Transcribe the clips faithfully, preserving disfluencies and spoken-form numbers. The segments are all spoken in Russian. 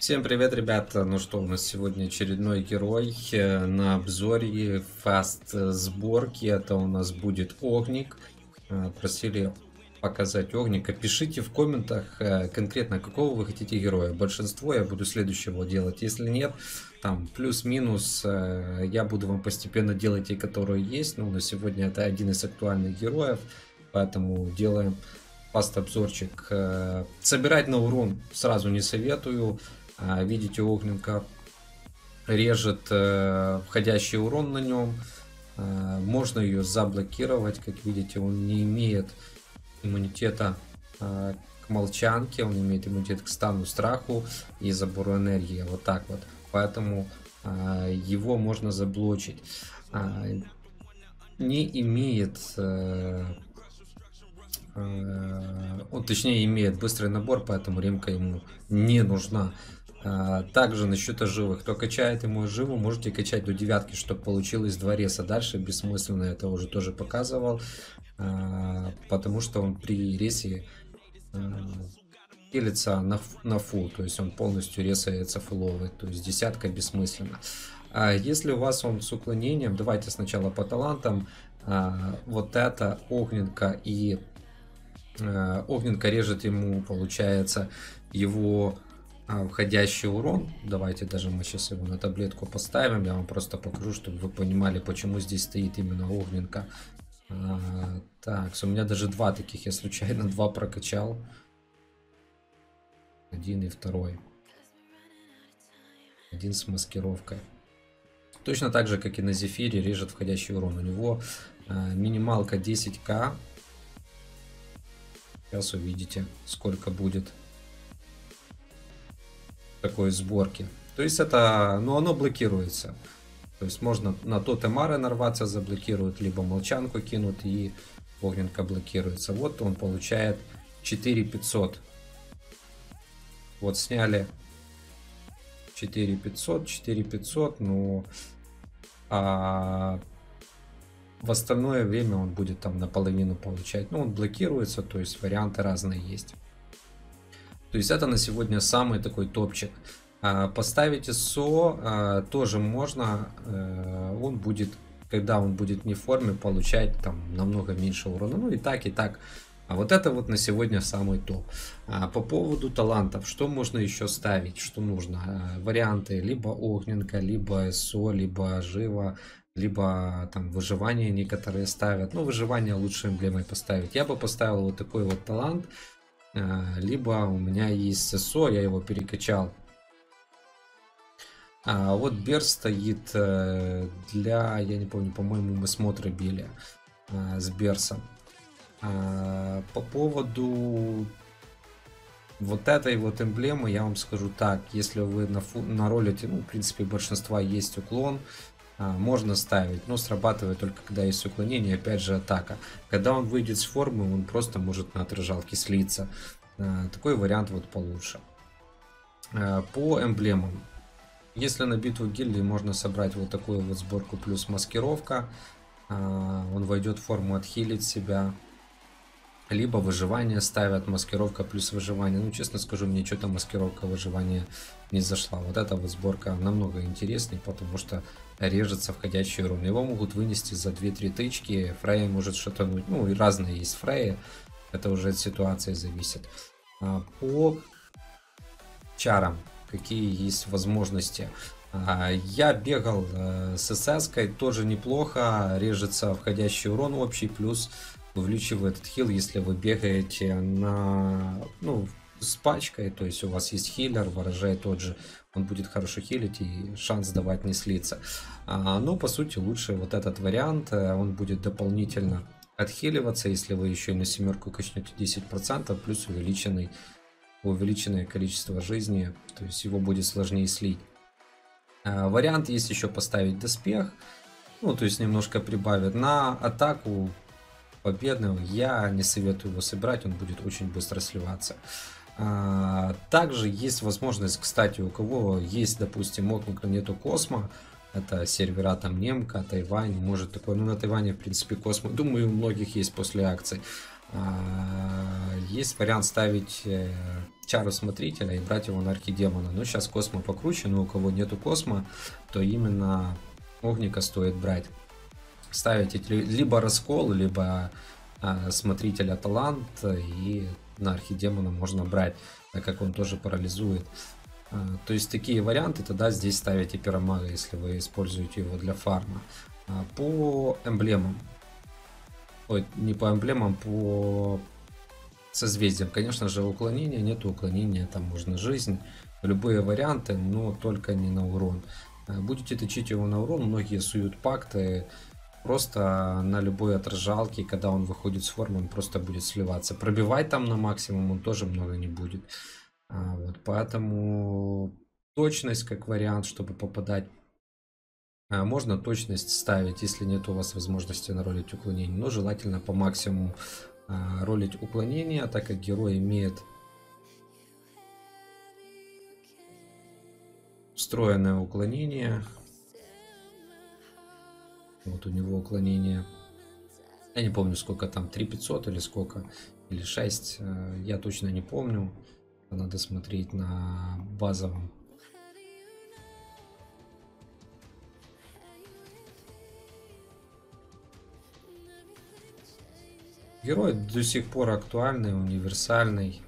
Всем привет, ребята! Ну что, у нас сегодня очередной герой э, на обзоре фаст сборки. Это у нас будет Огник. Э, Просили показать Огника. Пишите в комментах э, конкретно, какого вы хотите героя. Большинство я буду следующего делать. Если нет, там плюс-минус, э, я буду вам постепенно делать те, которые есть. Но на сегодня это один из актуальных героев. Поэтому делаем фаст обзорчик. Э, Собирать на урон сразу не советую. Видите, Огненка режет э, входящий урон на нем. Э, можно ее заблокировать. Как видите, он не имеет иммунитета э, к молчанке. Он имеет иммунитет к стану, страху и забору энергии. Вот так вот. Поэтому э, его можно заблочить. Э, не имеет... Э, э, он, точнее, имеет быстрый набор, поэтому ремка ему не нужна. Также насчет оживых, кто качает ему оживу, можете качать до девятки, чтобы получилось два реса. Дальше бессмысленно, это уже тоже показывал, потому что он при ресе делится на, на фул, то есть он полностью ресается фуловый, то есть десятка бессмысленно. А если у вас он с уклонением, давайте сначала по талантам. Вот это Огненка, и Огненка режет ему, получается, его входящий урон. Давайте даже мы сейчас его на таблетку поставим. Я вам просто покажу, чтобы вы понимали, почему здесь стоит именно Огненка. А, так, у меня даже два таких. Я случайно два прокачал. Один и второй. Один с маскировкой. Точно так же, как и на Зефире, режет входящий урон. У него а, минималка десять ка. Сейчас увидите, сколько будет такой сборки. То есть это, ну, оно блокируется. То есть можно на тот Эмары нарваться, заблокируют, либо молчанку кинут, и Огненка блокируется. Вот он получает четыре пятьсот. Вот сняли четыре пятьсот, четыре пятьсот, ну, а в остальное время он будет там наполовину получать. Ну, он блокируется, то есть варианты разные есть. То есть это на сегодня самый такой топчик. Поставить СО тоже можно. Он будет, когда он будет не в форме, получать там намного меньше урона. Ну и так, и так. А вот это вот на сегодня самый топ. По поводу талантов, что можно еще ставить, что нужно? Варианты либо Огненка, либо СО, либо Жива, либо там выживание некоторые ставят. Ну, выживание лучше эмблемой поставить. Я бы поставил вот такой вот талант. Либо у меня есть СО, я его перекачал. А вот Берс стоит для, я не помню, по-моему, мы смотры били с Берсом. По поводу вот этой вот эмблемы я вам скажу так: если вы на, на ролите, ну, в принципе, большинства есть уклон, можно ставить, но срабатывает только когда есть уклонение, опять же атака. Когда он выйдет с формы, он просто может на отражалке слиться. Такой вариант вот получше. По эмблемам, если на битву гильдии, можно собрать вот такую вот сборку плюс маскировка. Он войдет в форму, отхилить себя. Либо выживание ставят, маскировка плюс выживание. Ну, честно скажу, мне что-то маскировка выживания не зашла. Вот эта вот сборка намного интереснее, потому что режется входящий урон. Его могут вынести за две-три тычки. Фрея может шатануть. Ну, и разные есть Фреи. Это уже от ситуации зависит. По чарам, какие есть возможности. Я бегал с эс-кой, тоже неплохо. Режется входящий урон общий, плюс увеличивает этот хил, если вы бегаете на, ну, с пачкой, то есть у вас есть хилер, ворожай тот же, он будет хорошо хилить и шанс давать не слиться. А, но по сути лучше вот этот вариант, он будет дополнительно отхиливаться, если вы еще и на семерку качнете десять процентов, плюс увеличенный, увеличенное количество жизни, то есть его будет сложнее слить. А, вариант есть еще поставить доспех, ну, то есть немножко прибавит на атаку. Победного я не советую его собирать, он будет очень быстро сливаться. Также есть возможность, кстати, у кого есть, допустим, Огник, но нету Космо, это сервера там Немка, Тайвань, может такое, ну на Тайване в принципе Космо, думаю, у многих есть после акций. Есть вариант ставить чару смотрителя и брать его на архидемона. Но сейчас космо покруче, но у кого нету космо, то именно огника стоит брать. Ставить либо раскол, либо смотрителя талант, и на архидемона можно брать, так как он тоже парализует. То есть такие варианты, тогда здесь ставите пиромага, если вы используете его для фарма. По эмблемам, ой, не по эмблемам, по созвездиям, конечно же, уклонения, нету уклонения, там можно жизнь, любые варианты, но только не на урон. Будете точить его на урон, многие суют пакты, просто на любой отражалке, когда он выходит с формы, он просто будет сливаться. Пробивать там на максимум он тоже много не будет. Вот, поэтому точность как вариант, чтобы попадать. Можно точность ставить, если нет у вас возможности наролить уклонение, но желательно по максимуму ролить уклонение, так как герой имеет встроенное уклонение. Вот у него уклонение, я не помню сколько там, три тысячи пятьсот или сколько, или шесть, я точно не помню, надо смотреть на базовом. Герой до сих пор актуальный, универсальный.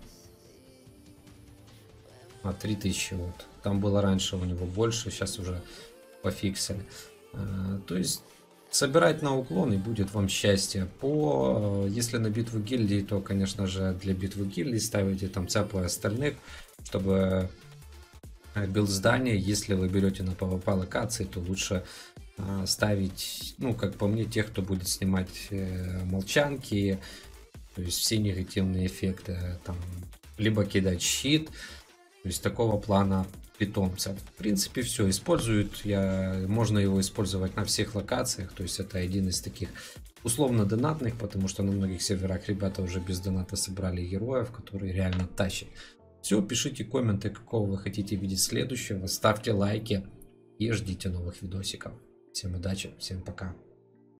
А, три тысячи вот. Там было раньше у него больше, сейчас уже пофиксили. А, то есть собирать на уклон и будет вам счастье. По, если на битву гильдии, то, конечно же, для битвы гильдии ставите там цепу остальных, чтобы билд здания. Если вы берете на пвп локации, то лучше ставить, ну, как по мне, тех, кто будет снимать э, молчанки, то есть все негативные эффекты, там, либо кидать щит, то есть такого плана питомца. В принципе, все используют, я, можно его использовать на всех локациях, то есть это один из таких условно донатных, потому что на многих серверах ребята уже без доната собрали героев, которые реально тащат. Все, пишите комменты, какого вы хотите видеть следующего, ставьте лайки и ждите новых видосиков. Всем удачи, всем пока.